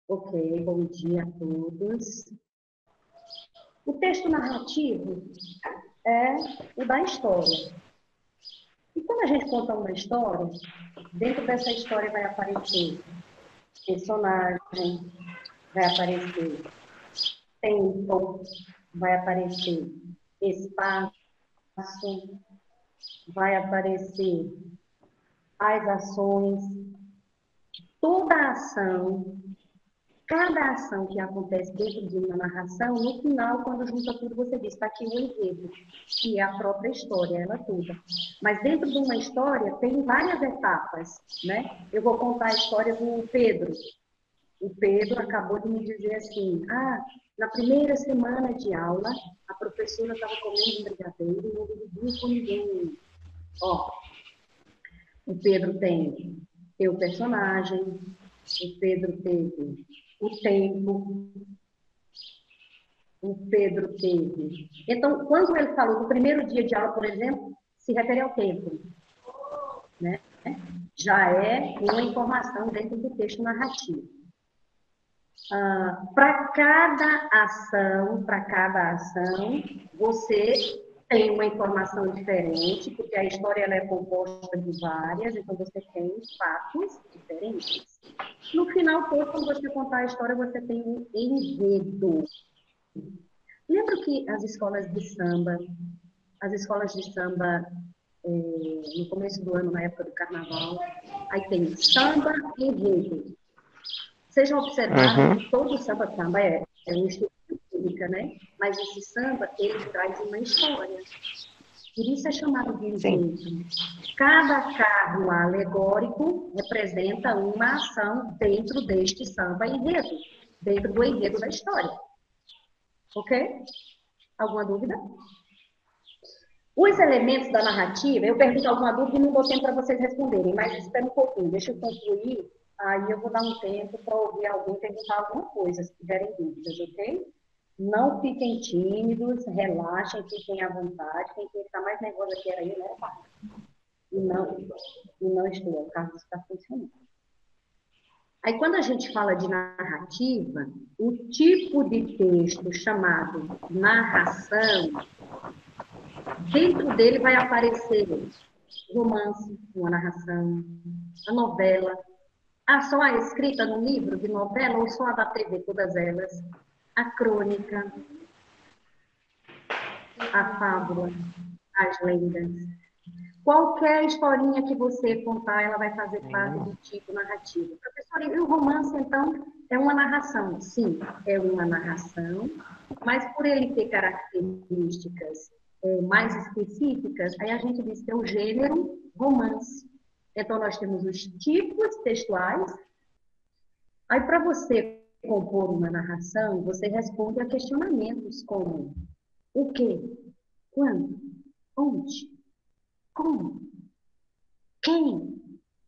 Ok, bom dia a todos. O texto narrativo é o da história. E quando a gente conta uma história, dentro dessa história vai aparecer personagem, vai aparecer tempo, vai aparecer espaço, vai aparecer as ações, toda a ação. Cada ação que acontece dentro de uma narração, no final, quando junta tudo, você diz, está aqui o enredo, que é a própria história, ela toda. Mas dentro de uma história, tem várias etapas, né? Eu vou contar a história do Pedro. O Pedro acabou de me dizer assim, na primeira semana de aula, a professora estava comendo um brigadeiro e não dividiu com ninguém. Ó, o Pedro tem o personagem, o Pedro teve o tempo, o Pedro teve. Então, quando ele falou do primeiro dia de aula, por exemplo, se refere ao tempo, né? Já é uma informação dentro do texto narrativo. Para cada ação, você tem uma informação diferente, porque a história ela é composta de várias, então você tem fatos diferentes. No final todo, quando você contar a história, você tem um enredo. Lembra que as escolas de samba, no começo do ano, na época do carnaval, aí tem samba enredo. Vocês já observaram que todo samba é um estilo de música, né? Mas esse samba, ele traz uma história. Por isso é chamado de enredo. Cada carro alegórico representa uma ação dentro deste samba enredo, dentro do enredo da história. Ok? Alguma dúvida? Os elementos da narrativa, eu pergunto alguma dúvida e não dou tempo para vocês responderem, mas espera um pouquinho, deixa eu concluir, aí eu vou dar um tempo para ouvir alguém perguntar alguma coisa, se tiverem dúvidas, ok? Não fiquem tímidos, relaxem, fiquem à vontade. Quem está mais nervosa aqui era eu, né? E não estou, o Carlos está funcionando. Aí, quando a gente fala de narrativa, o tipo de texto chamado narração, dentro dele vai aparecer romance, uma narração, a novela, só a escrita no livro de novela ou só a da TV, todas elas, a crônica, a fábula, as lendas. Qualquer historinha que você contar, ela vai fazer parte do tipo narrativo. Professora, e o romance, então, é uma narração? Sim, é uma narração, mas por ele ter características mais específicas, aí a gente diz que é o gênero romance. Então, nós temos os tipos textuais. Aí, para você compor uma narração, você responde a questionamentos como o quê? Quando? Onde? Como? Quem?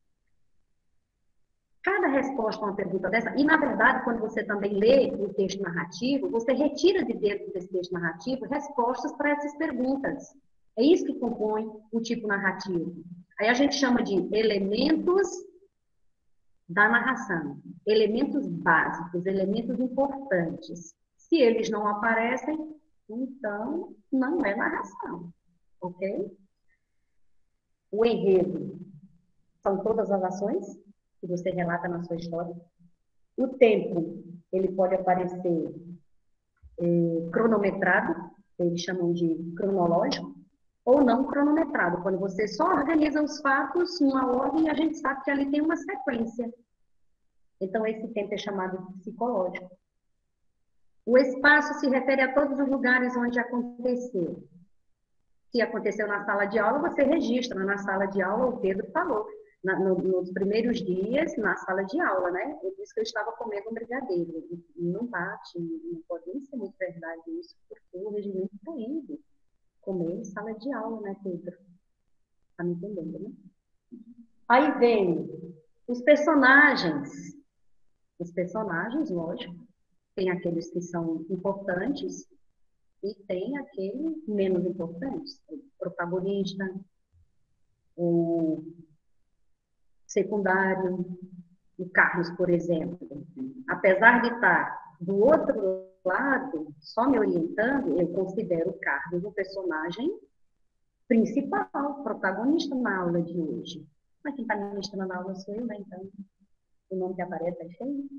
Cada resposta a uma pergunta dessa, e na verdade, quando você também lê o texto narrativo, você retira de dentro desse texto narrativo respostas para essas perguntas. É isso que compõe o tipo narrativo. Aí a gente chama de elementos da narração, elementos básicos, elementos importantes. Se eles não aparecem, então não é narração, ok? O enredo são todas as ações que você relata na sua história. O tempo, ele pode aparecer cronometrado, eles chamam de cronológico, ou não cronometrado, quando você só organiza os fatos numa ordem e a gente sabe que ali tem uma sequência. Então, esse tempo é chamado de psicológico. O espaço se refere a todos os lugares onde aconteceu. Se aconteceu na sala de aula, você registra. Na sala de aula, o Pedro falou, nos primeiros dias, na sala de aula, né? Ele disse que eu estava comendo um brigadeiro. E não bate, não pode nem ser muito verdade isso, porque o regimento proíbe comer em sala de aula, né, Pedro? Tá me entendendo, né? Aí vem os personagens. Os personagens, lógico, tem aqueles que são importantes e tem aqueles menos importantes. O protagonista, o secundário, O Carlos, por exemplo, apesar de estar do outro lado, só me orientando, eu considero o Carlos o personagem principal, protagonista na aula de hoje. Mas quem está ministrando a aula sou eu, né? Então, o nome que aparece é feio.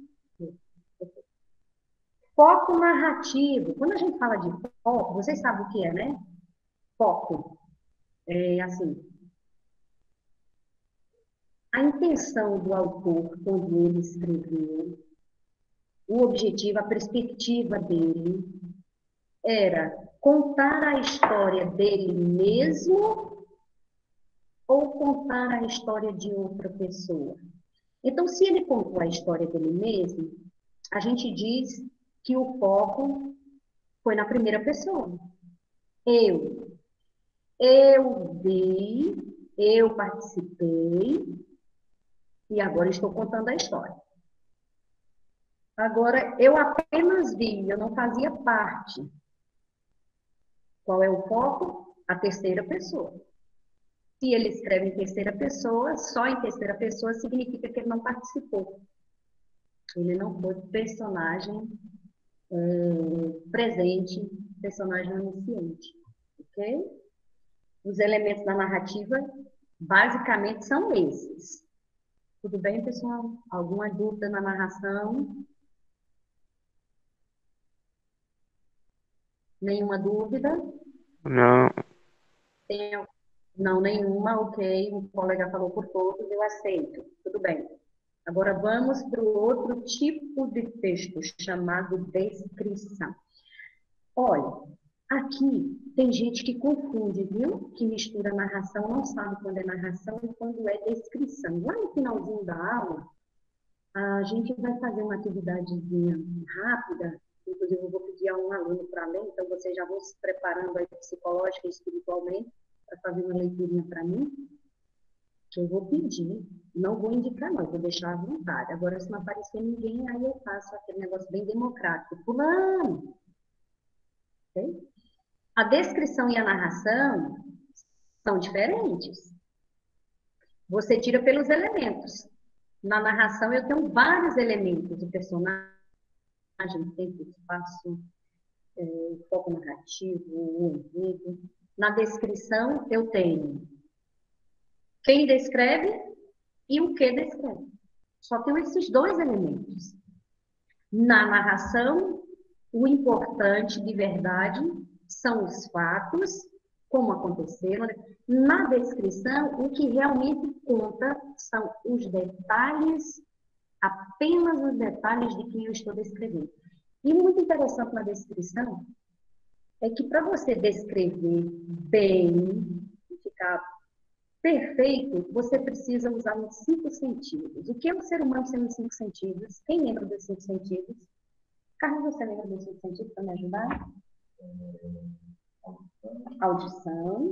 Foco narrativo. Quando a gente fala de foco, vocês sabem o que é, né? Foco. É assim, a intenção do autor, quando ele escreveu, o objetivo, a perspectiva dele, era contar a história dele mesmo ou contar a história de outra pessoa. Então, se ele contou a história dele mesmo, a gente diz que o foco foi na primeira pessoa. Eu vi, eu participei e agora estou contando a história. Agora, eu apenas vi, eu não fazia parte. Qual é o foco? A terceira pessoa. Se ele escreve em terceira pessoa, só em terceira pessoa significa que ele não participou. Ele não foi personagem presente, personagem onisciente. Ok? Os elementos da narrativa, basicamente, são esses. Tudo bem, pessoal? Alguma dúvida na narração? Nenhuma dúvida? Não. Tem... Não, nenhuma, ok. O colega falou por todos, eu aceito. Tudo bem. Agora vamos para o outro tipo de texto, chamado descrição. Olha, aqui tem gente que confunde, viu? Que mistura narração, não sabe quando é narração e quando é descrição. Lá no finalzinho da aula, a gente vai fazer uma atividadezinha rápida, inclusive eu vou pedir a um aluno para ler, então vocês já vão se preparando aí psicológica e espiritualmente para fazer uma leiturinha para mim, que eu vou pedir, não vou indicar não, vou deixar à vontade. Agora, se não aparecer ninguém, aí eu faço aquele negócio bem democrático. Fulano! Okay? A descrição e a narração são diferentes. Você tira pelos elementos. Na narração eu tenho vários elementos, o personagem, tempo, espaço, foco narrativo, o enredo. Na descrição eu tenho quem descreve e o que descreve. Só tenho esses dois elementos. Na narração, o importante de verdade são os fatos, como aconteceram. Na descrição, o que realmente conta são os detalhes, apenas os detalhes de quem eu estou descrevendo. E muito interessante na descrição é que para você descrever bem, ficar perfeito, você precisa usar os 5 sentidos. O que é um ser humano sem os 5 sentidos? Quem lembra dos 5 sentidos? Carlos, você lembra dos 5 sentidos para me ajudar? Audição,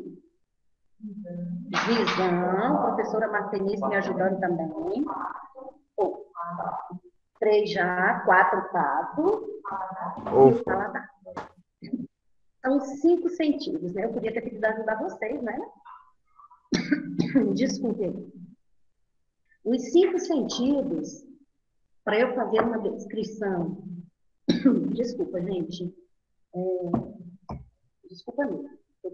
visão, a professora Martenice me ajudando também. 3 já, 4 tato e o paladar. São 5 sentidos, né? Eu podia ter pedido ajudar vocês, né? Desculpe. Os 5 sentidos, para eu fazer uma descrição, desculpa, gente, desculpa mesmo,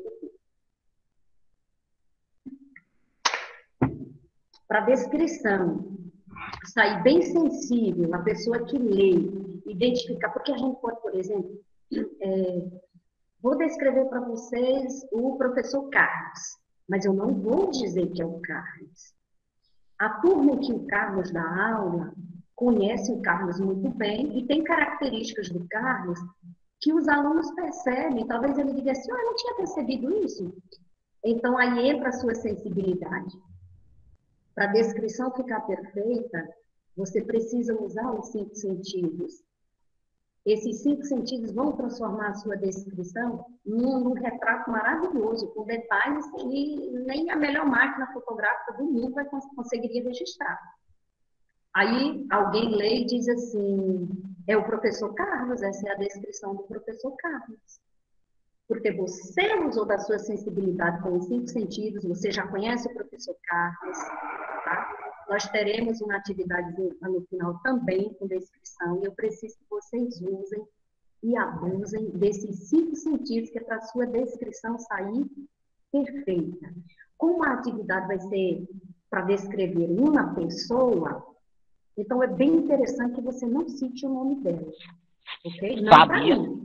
para descrição sair bem sensível, a pessoa que lê, identificar, porque a gente pode, por exemplo, vou descrever para vocês o professor Carlos, mas eu não vou dizer que é o Carlos. A turma que o Carlos dá aula conhece o Carlos muito bem e tem características do Carlos que os alunos percebem. Talvez ele diga assim, eu não tinha percebido isso. Então, aí entra a sua sensibilidade. Para a descrição ficar perfeita, você precisa usar os 5 sentidos. Esses 5 sentidos vão transformar a sua descrição num retrato maravilhoso, com detalhes que nem a melhor máquina fotográfica do mundo conseguiria registrar. Aí alguém lê e diz assim, é o professor Carlos, essa é a descrição do professor Carlos. Porque você usou da sua sensibilidade com os 5 sentidos, você já conhece o professor Carlos, tá? Nós teremos uma atividade no final também com descrição, e eu preciso que vocês usem e abusem desses 5 sentidos, que é para a sua descrição sair perfeita. Como a atividade vai ser para descrever uma pessoa, então é bem interessante que você não cite o nome dela, ok? Não para mim.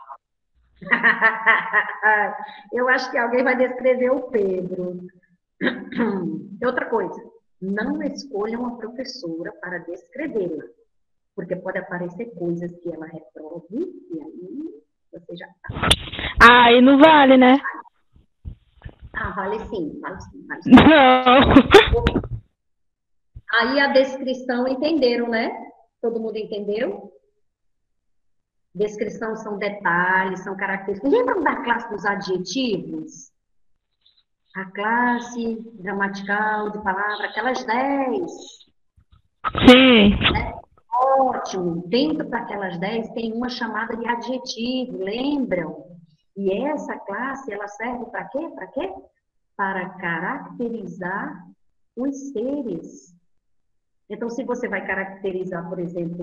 Eu acho que alguém vai descrever o Pedro. Outra coisa, não escolham uma professora para descrevê-la, porque pode aparecer coisas que ela reprove, e aí você já sabe. Ah, e não vale, né? Ah, vale sim, vale sim, vale sim. Não. Aí a descrição, entenderam, né? Todo mundo entendeu? Descrição são detalhes, são características. Lembram da classe dos adjetivos? A classe gramatical de palavra, aquelas 10. Sim. Né? Ótimo. Dentro daquelas 10 tem uma chamada de adjetivo, lembram? E essa classe, ela serve para quê? Para quê? Para caracterizar os seres. Então, se você vai caracterizar, por exemplo,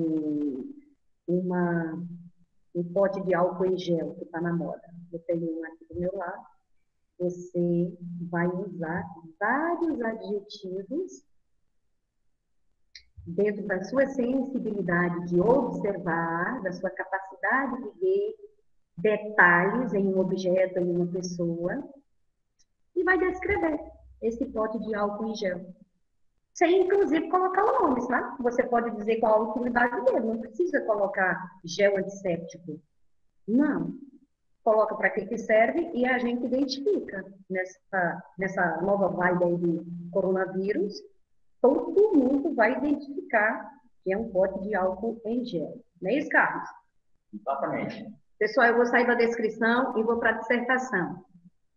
um pote de álcool em gel que está na moda, eu tenho um aqui do meu lado, você vai usar vários adjetivos dentro da sua sensibilidade de observar, da sua capacidade de ver detalhes em um objeto, em uma pessoa, e vai descrever esse pote de álcool em gel. Sem, inclusive, colocar o nome, tá? Você pode dizer qual a utilidade dele, não precisa colocar gel antisséptico. Não. Coloca para que serve e a gente identifica nessa nova vibe aí do coronavírus, todo mundo vai identificar que é um pote de álcool em gel. Não é isso, Carlos? Exatamente. Pessoal, eu vou sair da descrição e vou para a dissertação.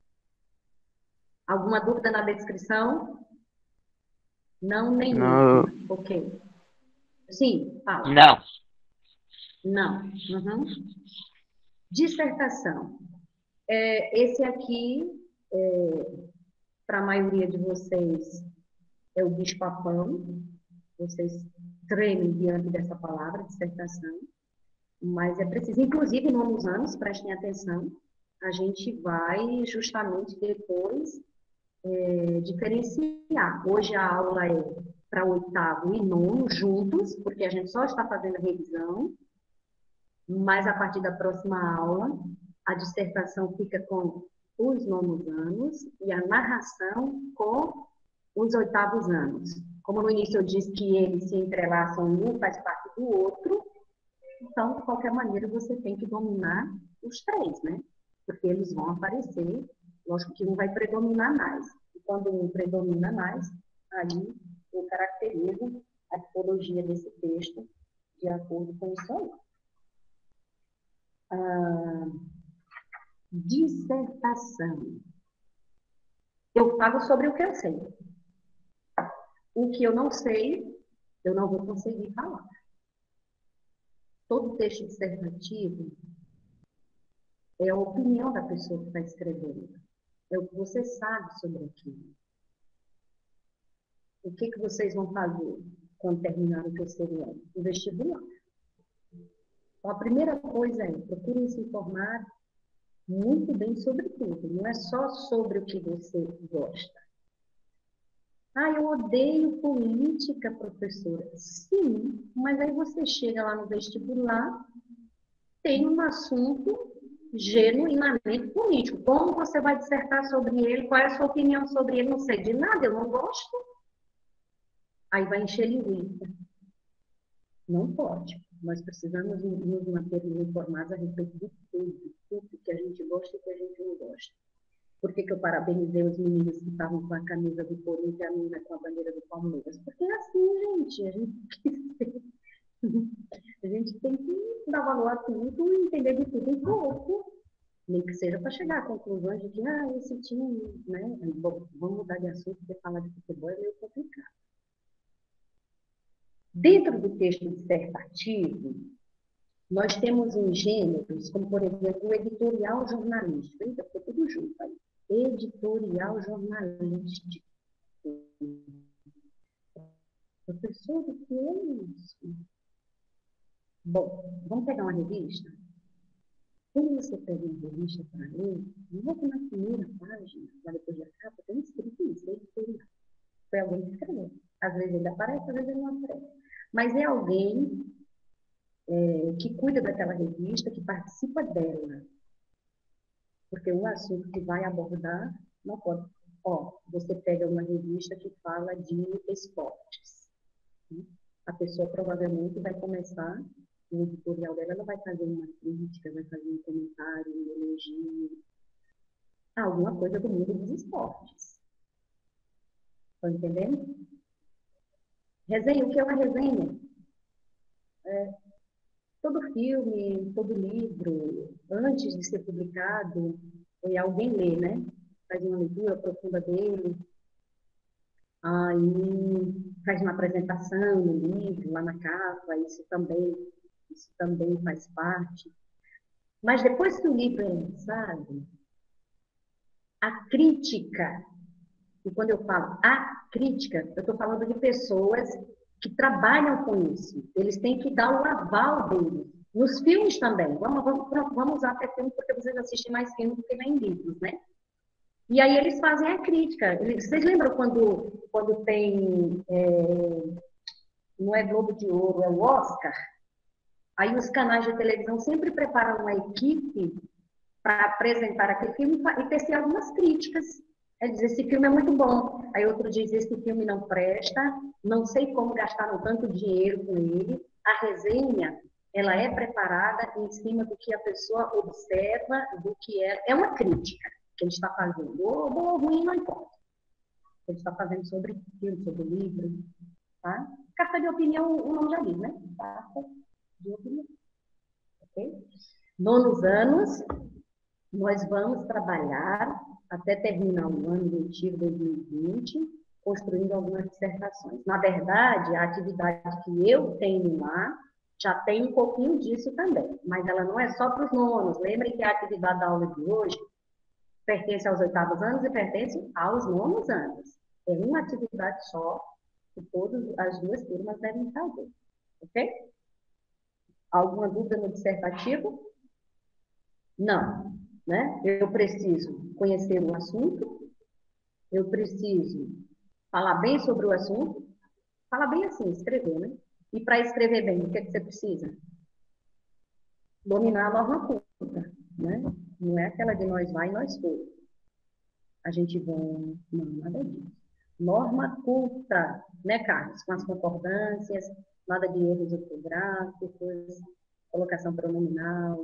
Alguma dúvida na descrição? Não, nenhuma. Não. Ok. Sim, fala. Não. Não. Uhum. Dissertação. Esse aqui, para a maioria de vocês, é o bicho-papão. Vocês tremem diante dessa palavra, dissertação. Mas é preciso, inclusive, nos anos, prestem atenção, a gente vai justamente depois diferenciar. Hoje a aula é para 8º e 9º juntos, porque a gente só está fazendo a revisão, mas a partir da próxima aula, a dissertação fica com os 9º anos e a narração com os 8º anos. Como no início eu disse que eles se entrelaçam e um faz parte do outro, então, de qualquer maneira, você tem que dominar os 3, né? Porque eles vão aparecer, lógico que um vai predominar mais. E quando um predomina mais, aí eu caracterizo a tipologia desse texto de acordo com isso aí. Dissertação. Eu falo sobre o que eu sei. O que eu não sei, eu não vou conseguir falar. Todo texto dissertativo é a opinião da pessoa que está escrevendo. É o que você sabe sobre aquilo. O que vocês vão fazer quando terminar o 3º ano? O vestibular. Então, a primeira coisa é, procurem se informar muito bem sobre tudo. Não é só sobre o que você gosta. Ah, eu odeio política, professora. Sim, mas aí você chega lá no vestibular, tem um assunto genuinamente político. Como você vai dissertar sobre ele? Qual é a sua opinião sobre ele? Não sei de nada, eu não gosto. Aí vai encher linguiça. Não pode. Nós precisamos nos manter informados a respeito de tudo que a gente gosta e que a gente não gosta. Por que eu parabenizei os meninos que estavam com a camisa do Corinthians e a menina com a bandeira do Palmeiras? Porque é assim, gente, a gente tem que dar valor a tudo e entender de tudo um pouco. Nem que seja para chegar a conclusões de que, esse time, né? Bom, vamos mudar de assunto, porque falar de futebol é meio complicado. Dentro do texto dissertativo, nós temos uns gêneros, como, por exemplo, o editorial jornalístico. Eita, ficou tudo junto aí. Editorial jornalístico. professor, o que é isso? Bom, vamos pegar uma revista? Quando você pega uma revista para ler, não é que na primeira página, lá depois da capa, tem escrito isso, foi alguém que escreveu. Às vezes ele aparece, às vezes ele não aparece. Mas é alguém que cuida daquela revista, que participa dela. Porque o assunto que vai abordar não pode. Ó, você pega uma revista que fala de esportes. A pessoa provavelmente vai começar, no editorial dela, ela vai fazer uma crítica, vai fazer um comentário, um elogio, alguma coisa do mundo dos esportes. Estão entendendo? Resenha, o que é uma resenha? Todo filme, todo livro, antes de ser publicado, alguém lê, né? Faz uma leitura profunda dele, aí faz uma apresentação no livro, lá na capa, isso também faz parte. Mas depois que o livro é lançado, a crítica, e quando eu falo a crítica, eu estou falando de pessoas que trabalham com isso. Eles têm que dar o aval deles. Nos filmes também. Vamos usar até filme, porque vocês assistem mais filmes do que nem livros, né? E aí eles fazem a crítica. Vocês lembram quando tem, não é Globo de Ouro, é o Oscar? Aí os canais de televisão sempre preparam uma equipe para apresentar aquele filme e tecer algumas críticas. Diz, esse filme é muito bom. Aí outro diz, esse filme não presta, não sei como gastaram tanto dinheiro com ele. A resenha, ela é preparada em cima do que a pessoa observa, do que é uma crítica que a gente está fazendo. Ou bom ou ruim, não importa. A gente está fazendo sobre filme, sobre livro. Tá? Carta de opinião, o nome já diz, né? Carta de opinião. Ok? Nonos anos, nós vamos trabalhar até terminar o ano letivo 2020, construindo algumas dissertações. Na verdade, a atividade que eu tenho lá já tem um pouquinho disso também, mas ela não é só para os nonos. Lembrem que a atividade da aula de hoje pertence aos 8º anos e pertence aos 9º anos. É uma atividade só que todas as duas turmas devem fazer. Ok? Alguma dúvida no dissertativo? Não. Né? Eu preciso conhecer o assunto, eu preciso falar bem sobre o assunto, falar bem assim, escrever, né? E para escrever bem, o que é que você precisa? Dominar a norma culta, né? Não é aquela de nós vai e nós foi. A gente vai, não, nada disso. Norma culta, né, Carlos? Com as concordâncias, nada de erros ortográficos, colocação pronominal,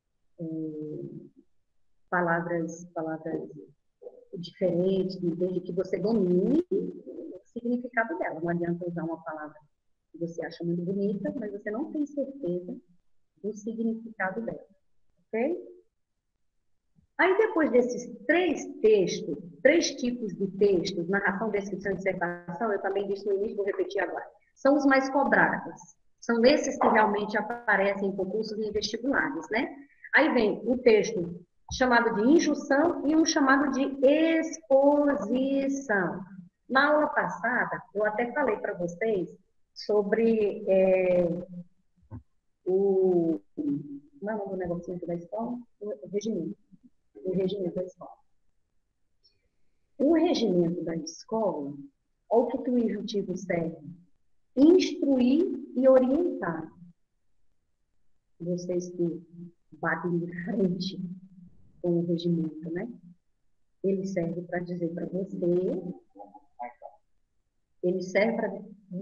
palavras diferentes, desde que você domine o significado dela. Não adianta usar uma palavra que você acha muito bonita, mas você não tem certeza do significado dela. Ok? Aí, depois desses 3 textos, 3 tipos de textos, narração, descrição e dissertação, eu também disse no início, vou repetir agora, são os mais cobrados. São esses que realmente aparecem em concursos e em vestibulares, né? Aí vem o texto chamado de injunção e um chamado de exposição. Na aula passada, eu até falei para vocês sobre o... Não é o nome do negocinho aqui da escola? O regimento. O regimento da escola. O regimento da escola, olha o que o injuntivo serve. Instruir e orientar. Vocês que batem de frente com o regimento, né? Ele serve para dizer para você, ele serve para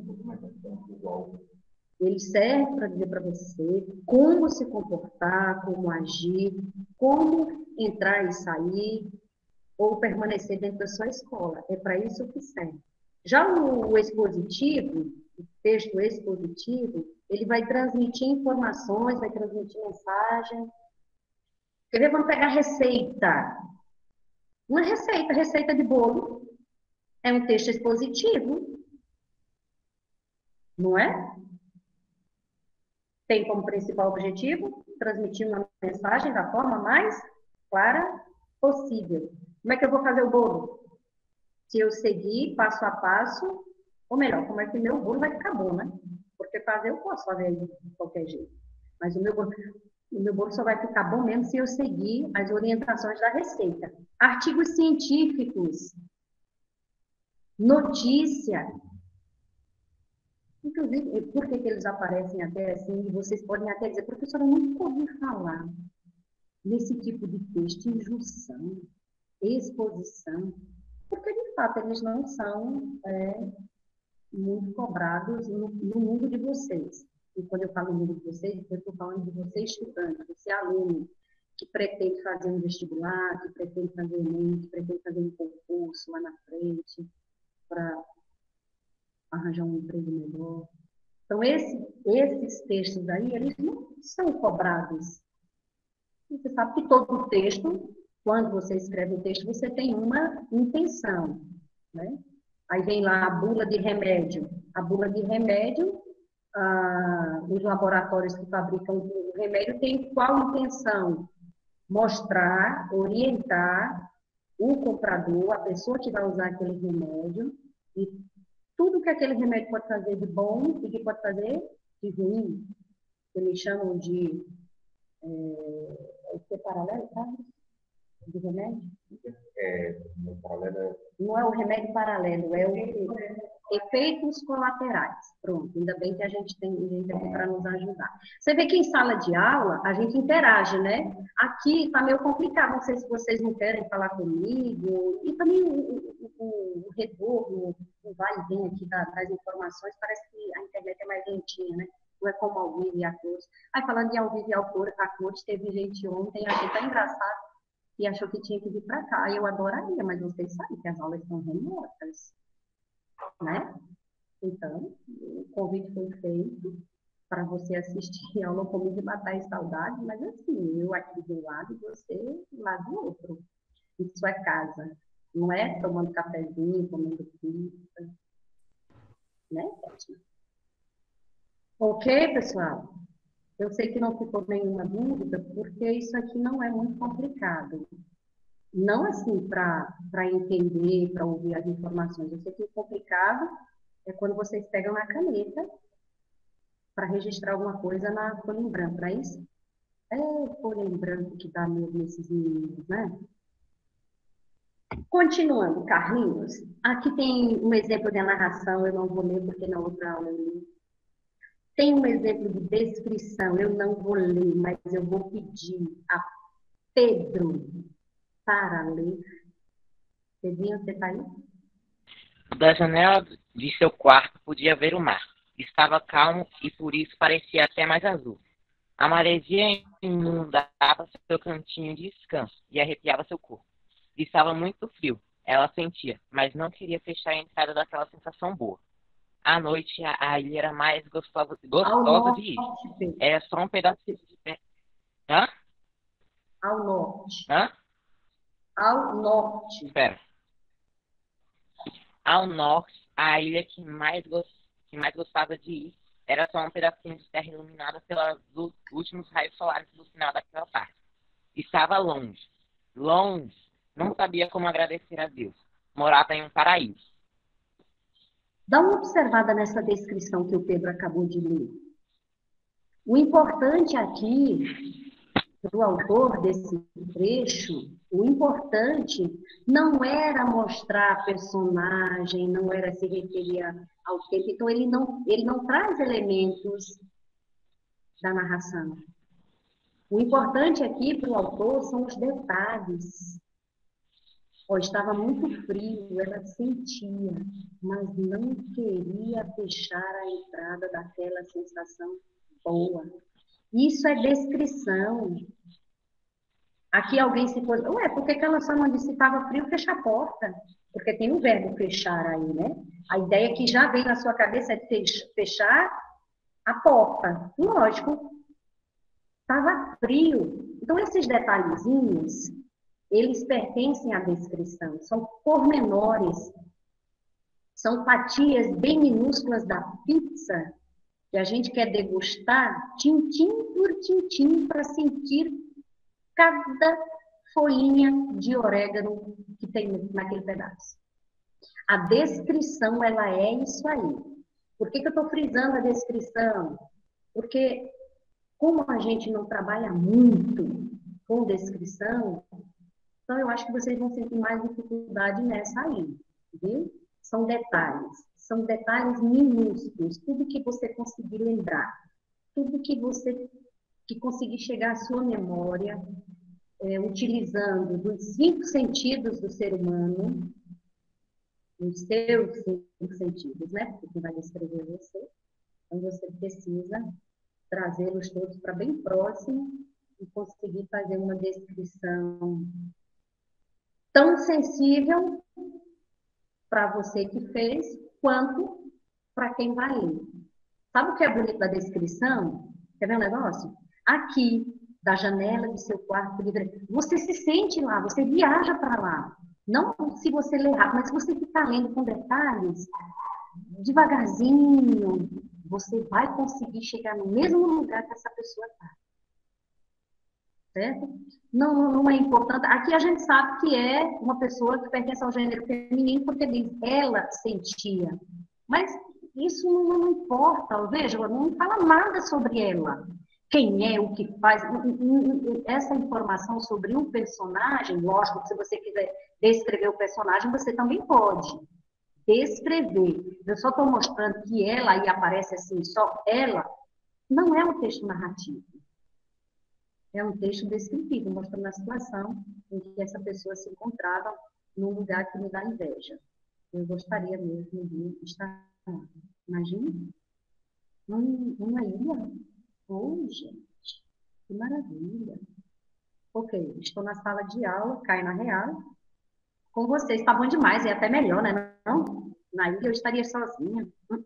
dizer para você como se comportar, como agir, como entrar e sair, ou permanecer dentro da sua escola. É para isso que serve. Já o expositivo, o texto expositivo, ele vai transmitir informações, vai transmitir mensagem. Quer ver? Vamos pegar receita. Uma receita de bolo, é um texto expositivo, não é? Tem como principal objetivo transmitir uma mensagem da forma mais clara possível. Como é que eu vou fazer o bolo? Se eu seguir passo a passo Ou melhor, como é que meu bolo vai ficar bom, né? Porque fazer eu posso fazer de qualquer jeito. Mas o meu bolo só vai ficar bom mesmo se eu seguir as orientações da receita. Artigos científicos, notícia. Inclusive, por que eles aparecem até assim? E vocês podem até dizer, professora, eu nunca ouvi falar nesse tipo de texto, injunção, exposição. Porque, de fato, eles não são muito cobrados no mundo de vocês. E quando eu falo no mundo de vocês, eu estou falando de você estudante, você aluno, que pretende fazer um vestibular, que pretende fazer um Enem, que pretende fazer um concurso lá na frente, para arranjar um emprego melhor. Então, esses textos aí, eles não são cobrados. Você sabe que todo texto, quando você escreve o texto, você tem uma intenção, né? Aí vem lá a bula de remédio. A bula de remédio, os laboratórios que fabricam o remédio têm qual intenção? Mostrar, orientar o comprador, a pessoa que vai usar aquele remédio, e tudo que aquele remédio pode fazer de bom e que pode fazer de ruim. Eles chamam de o que é paralelo, sabe? De remédio? Não é o remédio paralelo, é o efeitos colaterais. Pronto, ainda bem que a gente tem gente aqui para nos ajudar. Você vê que em sala de aula a gente interage, né? Aqui está meio complicado, não sei se vocês não querem falar comigo. E também o retorno, o vai e vem aqui das informações, parece que a internet é mais lentinha, né? Não é como ao vivo e a cores. Aí, falando de ao vivo e a cores, teve gente ontem, achei tão engraçado, e achou que tinha que vir para cá. Eu adoraria, mas vocês sabem que as aulas são remotas, né? Então, o convite foi feito para você assistir a aula comigo e matar a saudade, mas assim, eu aqui do lado e você lá do outro. Isso é casa, não é tomando cafezinho, comendo pizza, né, Fátima? Ok, pessoal? Eu sei que não ficou nenhuma dúvida, porque isso aqui não é muito complicado. Não assim para entender, para ouvir as informações. Eu sei que o complicado é quando vocês pegam a caneta para registrar alguma coisa na folha em branco, não é isso? É folha em branco que dá medo nesses meninos, né? Continuando, Carlinhos. Aqui tem um exemplo de narração, eu não vou ler porque na outra aula eu li. Tem um exemplo de descrição, eu não vou ler, mas eu vou pedir a Pedro para ler. Pedrinho, você está aí? Da janela de seu quarto podia ver o mar. Estava calmo e por isso parecia até mais azul. A maresia inundava seu cantinho de descanso e arrepiava seu corpo. Estava muito frio, ela sentia, mas não queria fechar a entrada daquela sensação boa. À noite, a ilha era mais gostosa de ir. Era só um pedaço de... Hã? Ao norte. Hã? Ao norte. Espera. Ao norte, a ilha que mais gostava de ir era só um pedacinho de terra iluminada pelos últimos raios solares do final daquela parte. Estava longe, longe, não sabia como agradecer a Deus. Morava em um paraíso. Dá uma observada nessa descrição que o Pedro acabou de ler. O importante aqui, para o autor desse trecho, o importante não era mostrar a personagem, não era se referir ao tempo. Então, ele não traz elementos da narração. O importante aqui para o autor são os detalhes. Estava muito frio, ela sentia, mas não queria fechar a entrada daquela sensação boa. Isso é descrição. Aqui alguém se pôs, por que ela só não disse se estava frio, fecha a porta? Porque tem o verbo fechar aí, né? A ideia que já vem na sua cabeça é fechar a porta. Lógico, estava frio. Então, esses detalhezinhos, eles pertencem à descrição, são pormenores, são fatias bem minúsculas da pizza que a gente quer degustar tintim por tintim para sentir cada folhinha de orégano que tem naquele pedaço. A descrição, ela é isso aí. Por que eu estou frisando a descrição? Porque, como a gente não trabalha muito com descrição, então eu acho que vocês vão sentir mais dificuldade nessa aí, viu? São detalhes minúsculos, tudo que você conseguir lembrar, tudo que você que conseguir chegar à sua memória, utilizando dos 5 sentidos do ser humano, os seus 5 sentidos, né? Porque quem vai descrever você. Então, você precisa trazê-los todos para bem próximo e conseguir fazer uma descrição tão sensível para você que fez, quanto para quem vai ler. Sabe o que é bonito da descrição? Quer ver um negócio? Aqui, da janela do seu quarto, você se sente lá, você viaja para lá. Não se você ler rápido, mas se você ficar lendo com detalhes, devagarzinho, você vai conseguir chegar no mesmo lugar que essa pessoa está. Certo? Não é importante. Aqui a gente sabe que é uma pessoa que pertence ao gênero feminino, porque diz ela sentia. Mas isso não importa, veja, não fala nada sobre ela. Quem é, o que faz. Essa informação sobre um personagem, lógico que se você quiser descrever o personagem, você também pode descrever. Eu só estou mostrando que ela, aí aparece assim, só ela, não é um texto narrativo. É um texto descritivo, mostrando a situação em que essa pessoa se encontrava num lugar que me dá inveja. Eu gostaria mesmo de estar lá. Imagina, uma ilha. Oh, gente, que maravilha. Ok, estou na sala de aula, cai na real. Com vocês está bom demais, é até melhor, né? Não? Na ilha eu estaria sozinha.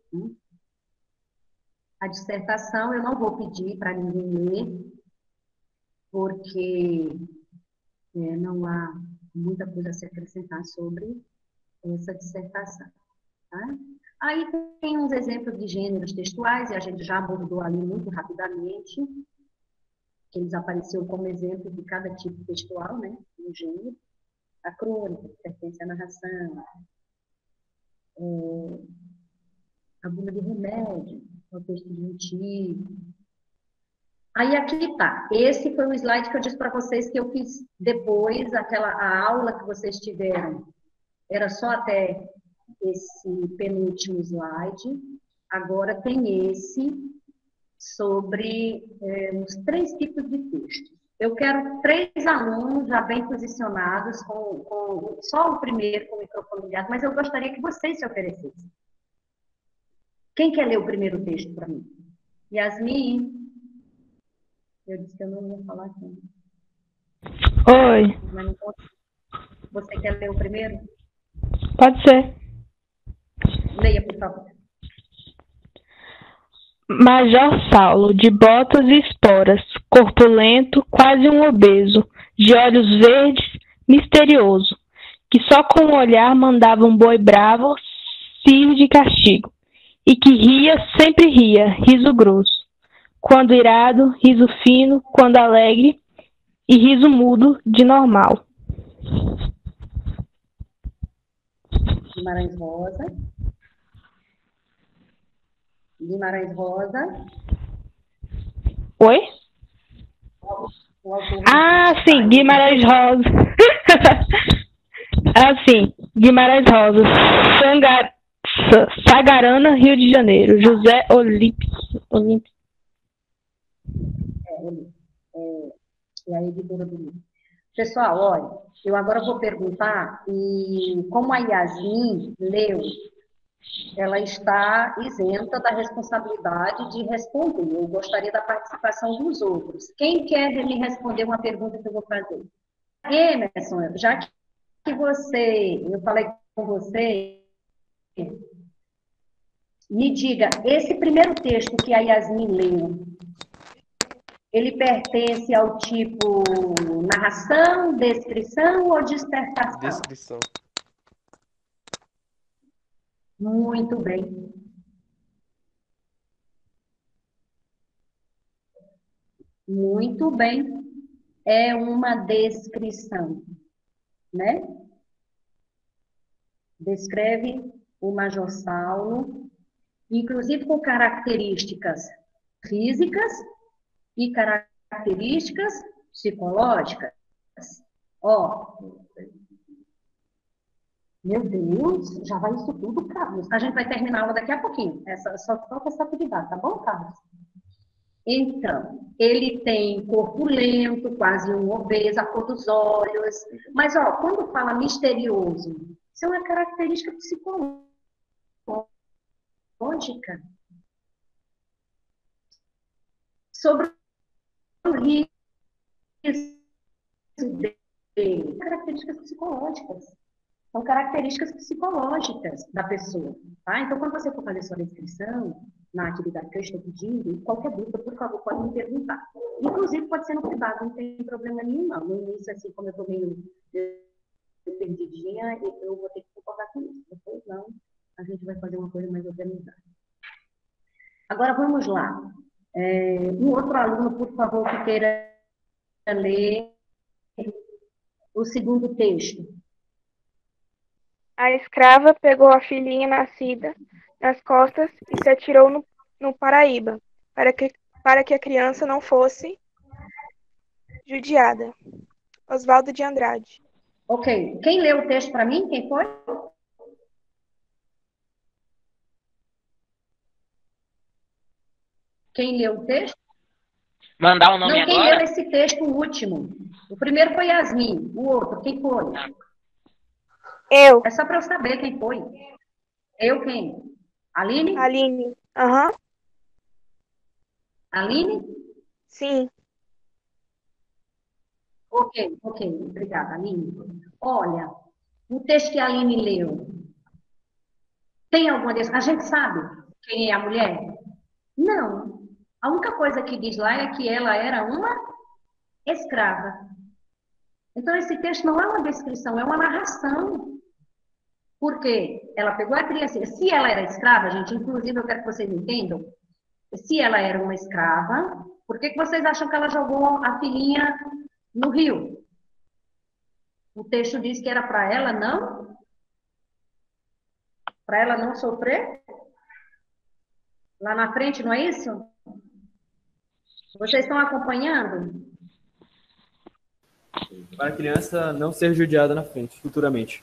A dissertação eu não vou pedir para ninguém ler, porque não há muita coisa a se acrescentar sobre essa dissertação. Tá? Aí tem uns exemplos de gêneros textuais, e a gente já abordou ali muito rapidamente, que eles apareceram como exemplo de cada tipo textual, né, no gênero. A crônica, que pertence à narração, a bula de remédio, o texto disjuntivo. Aí aqui tá, esse foi o slide que eu disse para vocês que eu fiz depois, a aula que vocês tiveram, era só até esse penúltimo slide. Agora tem esse sobre os 3 tipos de textos. Eu quero 3 alunos já bem posicionados, com só o primeiro com o microfone ligado, mas eu gostaria que vocês se oferecessem. Quem quer ler o primeiro texto para mim? Yasmin. Eu disse que eu não ia falar aqui. Oi. Mas não posso. Você quer ler o primeiro? Pode ser. Leia, por favor. Major Saulo, de botas e esporas, corpulento, quase um obeso, de olhos verdes, misterioso, que só com o olhar mandava um boi bravo se ir de castigo, e que ria, sempre ria, riso grosso. Quando irado, riso fino, quando alegre, e riso mudo, de normal. Guimarães Rosa. Guimarães Rosa. Oi? O autor sim, Guimarães Rosa. Sim, Guimarães Rosa. Sagarana, Rio de Janeiro. José Olímpio. É a editora do livro. Pessoal, olha, eu agora vou perguntar, e como a Yasmin leu, ela está isenta da responsabilidade de responder. Eu gostaria da participação dos outros. Quem quer me responder uma pergunta que eu vou fazer? Emerson, já que eu falei com você, me diga, esse primeiro texto que a Yasmin leu, ele pertence ao tipo narração, descrição ou dissertação? Descrição. Muito bem. Muito bem. É uma descrição, né? Descreve o Major Saulo, inclusive com características físicas e características psicológicas. Ó, meu Deus, já vai isso tudo, Carlos. A gente vai terminar a aula daqui a pouquinho. Só falta essa atividade, tá bom, Carlos? Então, ele tem corpo lento, quase um obeso, a cor dos olhos. Mas, ó, quando fala misterioso, isso é uma característica psicológica. Sobre o risco dele, características psicológicas. São características psicológicas da pessoa, tá? Então, quando você for fazer sua descrição na atividade que eu estou pedindo, qualquer dúvida, por favor, pode me perguntar. Inclusive, pode ser no privado, não tem problema nenhum, não. No início, assim, como eu estou meio perdidinha, eu vou ter que concordar com isso. Depois, não, a gente vai fazer uma coisa mais organizada. Agora, vamos lá. Um outro aluno, por favor, que queira ler o segundo texto. A escrava pegou a filhinha nascida nas costas e se atirou no Paraíba, para que a criança não fosse judiada. Oswaldo de Andrade. Ok. Quem leu o texto para mim? Quem foi? Quem leu o texto? Mandar o nome Não, quem agora? leu esse texto, o último? O primeiro foi Yasmin, o outro, quem foi? Eu. É só para eu saber quem foi. Eu quem? Aline? Aline. Aham. Aline? Sim. Ok, obrigada, Aline. Olha, o texto que a Aline leu, tem alguma dessas? A gente sabe quem é a mulher? Não. A única coisa que diz lá é que ela era uma escrava. Então, esse texto não é uma descrição, é uma narração. Porque ela pegou a criança. Se ela era escrava, gente, inclusive eu quero que vocês entendam, se ela era uma escrava, por que vocês acham que ela jogou a filhinha no rio? O texto diz que era para ela não sofrer lá na frente, não é isso? Vocês estão acompanhando? Para a criança não ser judiada na frente, futuramente.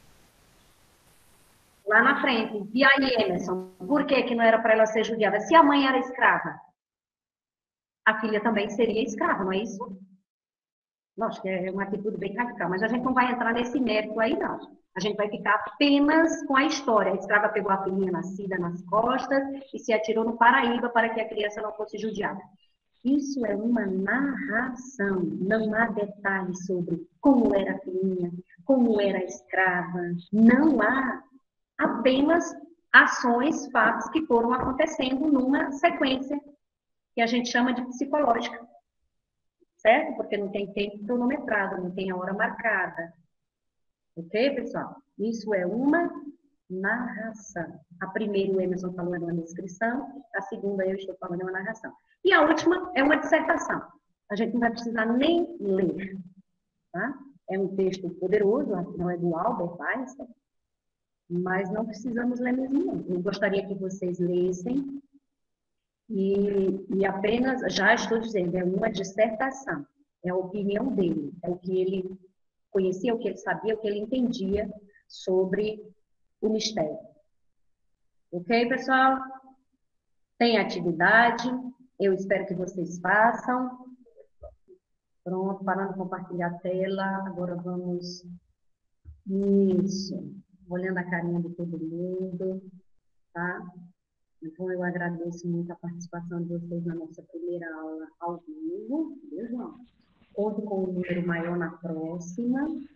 Lá na frente. E aí, Emerson, por que não era para ela ser judiada? Se a mãe era escrava, a filha também seria escrava, não é isso? Lógico que é uma atitude bem radical, mas a gente não vai entrar nesse mérito aí, não. A gente vai ficar apenas com a história. A escrava pegou a filhinha nascida nas costas e se atirou no Paraíba para que a criança não fosse judiada. Isso é uma narração, não há detalhes sobre como era a filhinha, como era a escrava, não há apenas ações, fatos que foram acontecendo numa sequência que a gente chama de psicológica, certo? Porque não tem tempo cronometrado, não tem a hora marcada. Ok, pessoal? Isso é uma narração. A primeira, o Emerson falou, é uma descrição. A segunda, eu estou falando, é uma narração. E a última é uma dissertação. A gente não vai precisar nem ler. Tá? É um texto poderoso, não é do Albert Einstein, mas não precisamos ler mesmo, não. Eu gostaria que vocês lessem e apenas, já estou dizendo, é uma dissertação. É a opinião dele, é o que ele conhecia, o que ele sabia, o que ele entendia sobre o mistério. Ok, pessoal? Tem atividade, eu espero que vocês façam. Pronto, parando de compartilhar a tela, agora vamos... Isso, olhando a carinha de todo mundo, tá? Então, eu agradeço muito a participação de vocês na nossa primeira aula ao vivo, viu, João? Conto com um número maior na próxima.